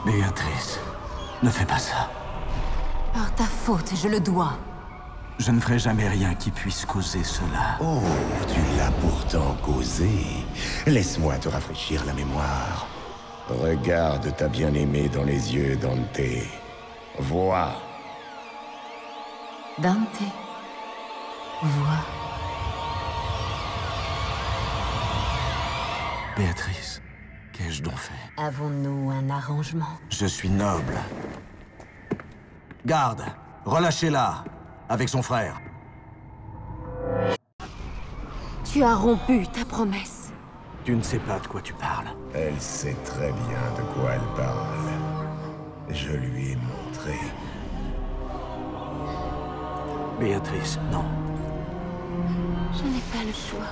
Béatrice, ne fais pas ça. Par ta faute, je le dois. Je ne ferai jamais rien qui puisse causer cela. Oh, tu l'as pourtant causé. Laisse-moi te rafraîchir la mémoire. Regarde ta bien-aimée dans les yeux, Dante. Vois. Dante. Vois. Béatrice, qu'ai-je donc fait? Avons-nous un arrangement? Je suis noble. Garde, relâchez-la, avec son frère. Tu as rompu ta promesse. Tu ne sais pas de quoi tu parles. Elle sait très bien de quoi elle parle. Je lui ai montré. Béatrice, non. Je n'ai pas le choix.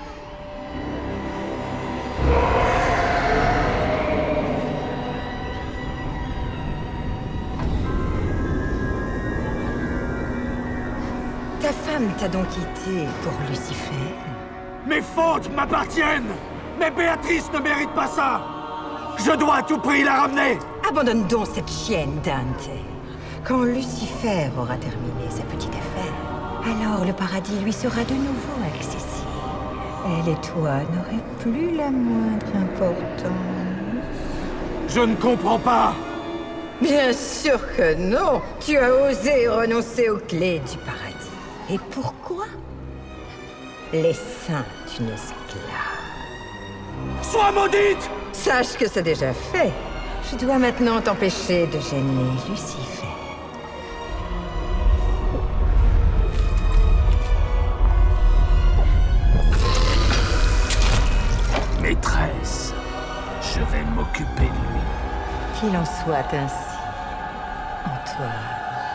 Ta femme t'a donc quitté pour Lucifer? Mes fautes m'appartiennent! Mais Béatrice ne mérite pas ça! Je dois à tout prix la ramener! Abandonne donc cette chienne, Dante. Quand Lucifer aura terminé sa petite affaire, alors le paradis lui sera de nouveau accessible. Elle et toi n'aurez plus la moindre importance. Je ne comprends pas! Bien sûr que non! Tu as osé renoncer aux clés du paradis. Et pourquoi? Les seins d'une esclave. Sois maudite! Sache que c'est déjà fait. Je dois maintenant t'empêcher de gêner Lucifer. Maîtresse, je vais m'occuper de lui. Qu'il en soit ainsi, Antoine.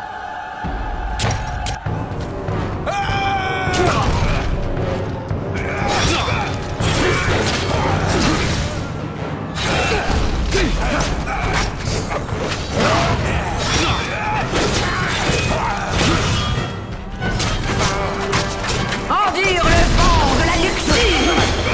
Endure le vent de la luxure!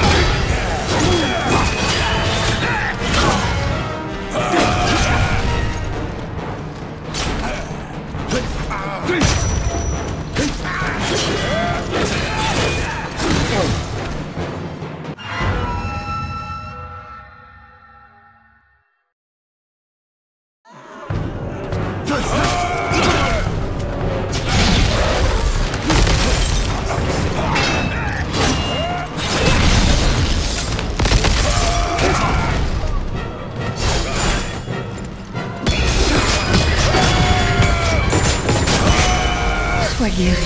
Sois guéri.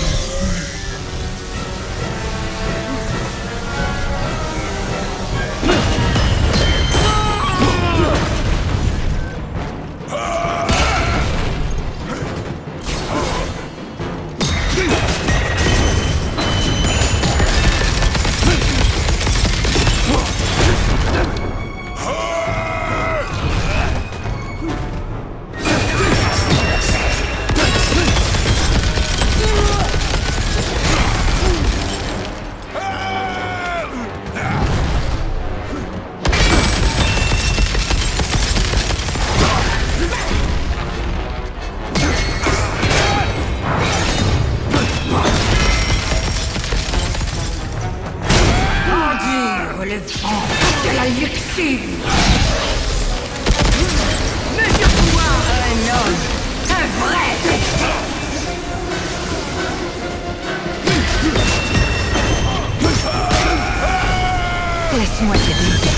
Le vent de la luxure. Mesure-toi un homme, un vrai. Laisse-moi t'aider.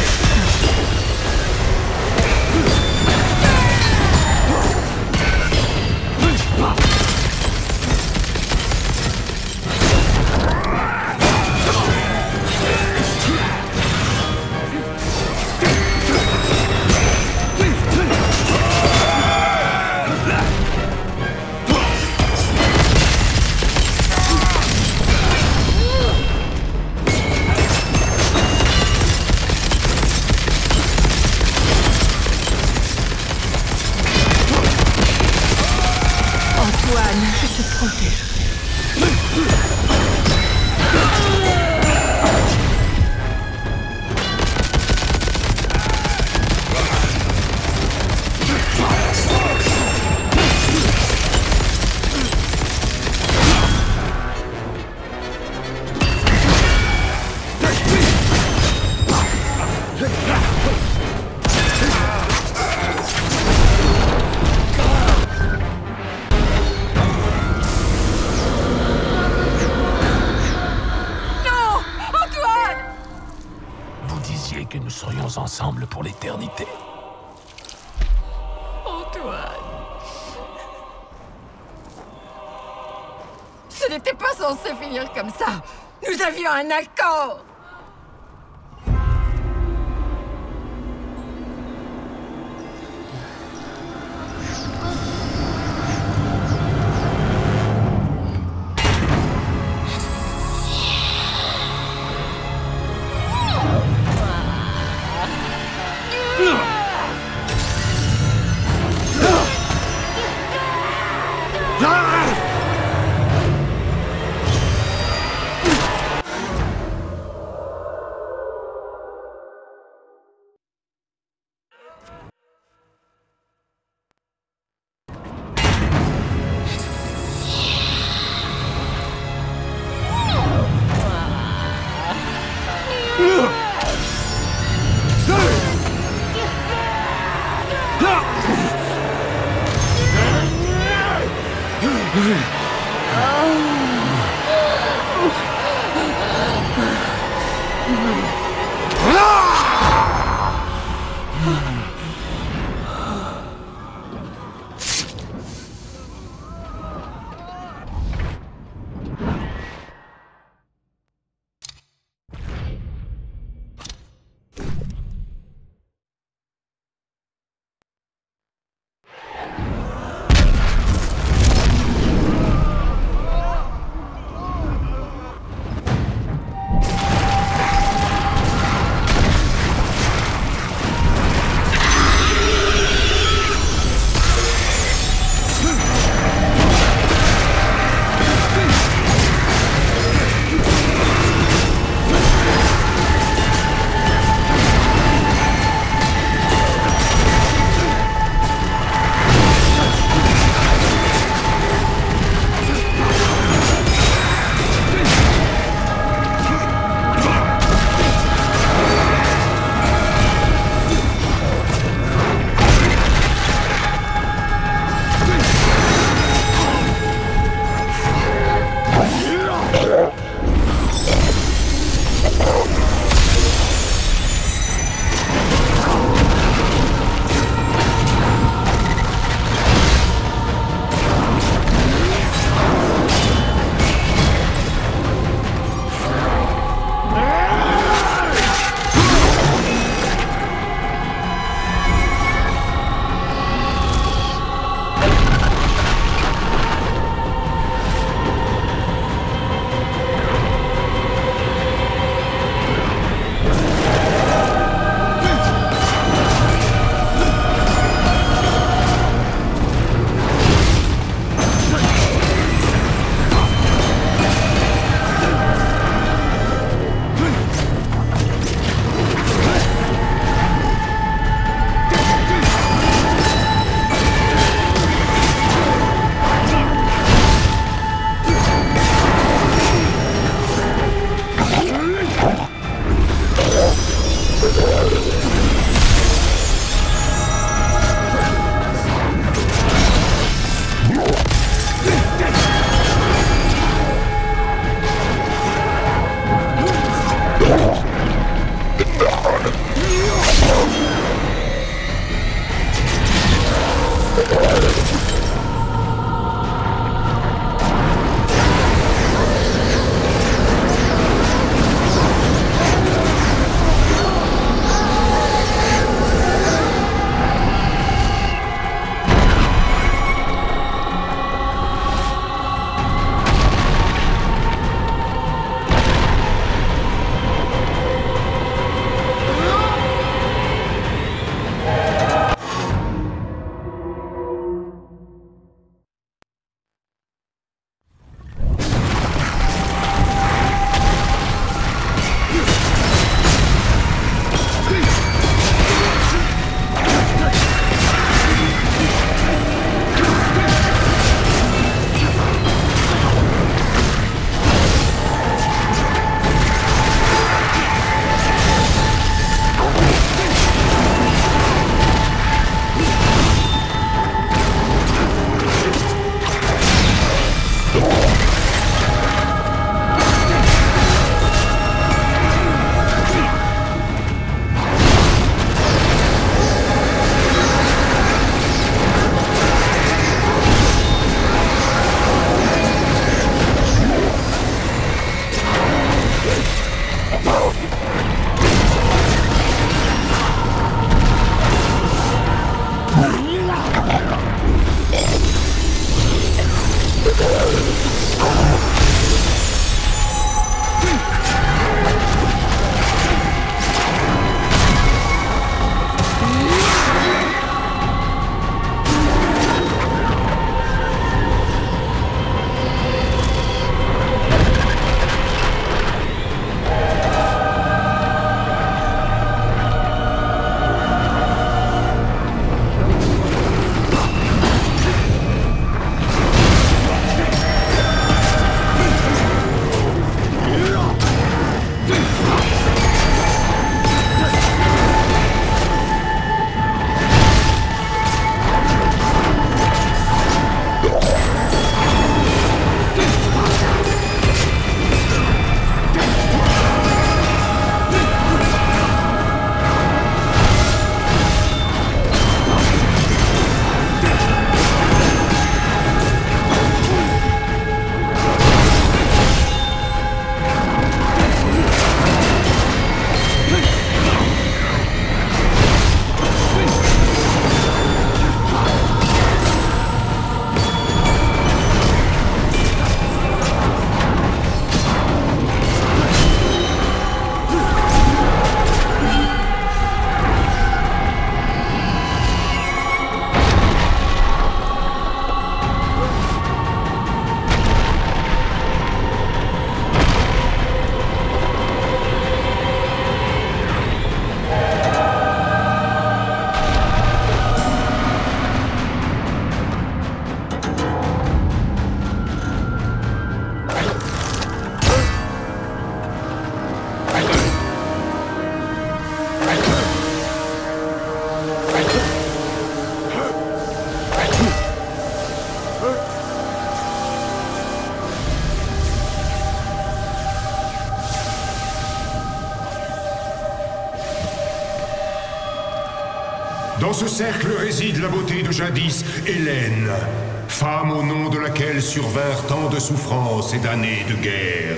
Je te protège. ensemble pour l'éternité. Antoine... Ce n'était pas censé finir comme ça. Nous avions un accord. Dans ce cercle réside la beauté de jadis, Hélène, femme au nom de laquelle survinrent tant de souffrances et d'années de guerre.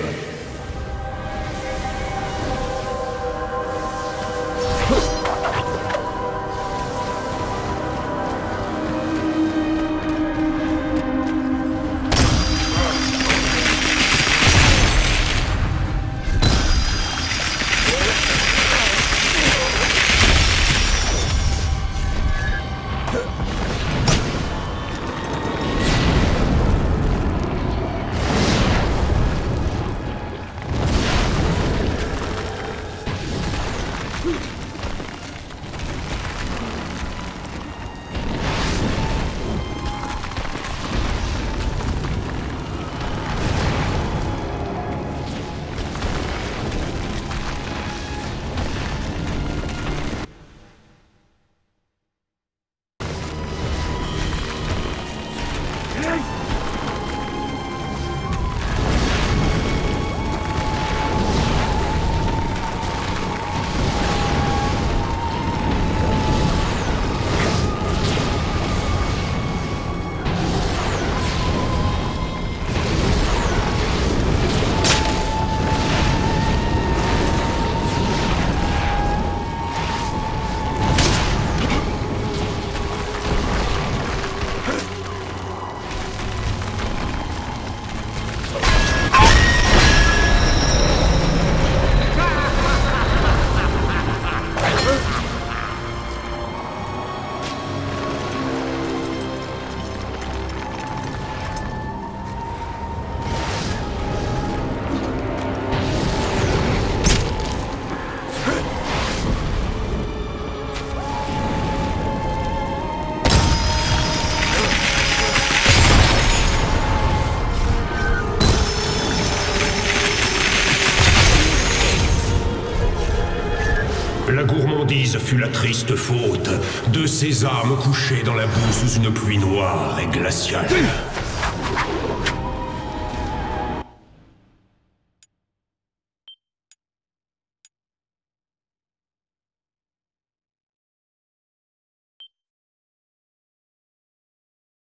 La gourmandise fut la triste faute de ces âmes couchées dans la boue sous une pluie noire et glaciale.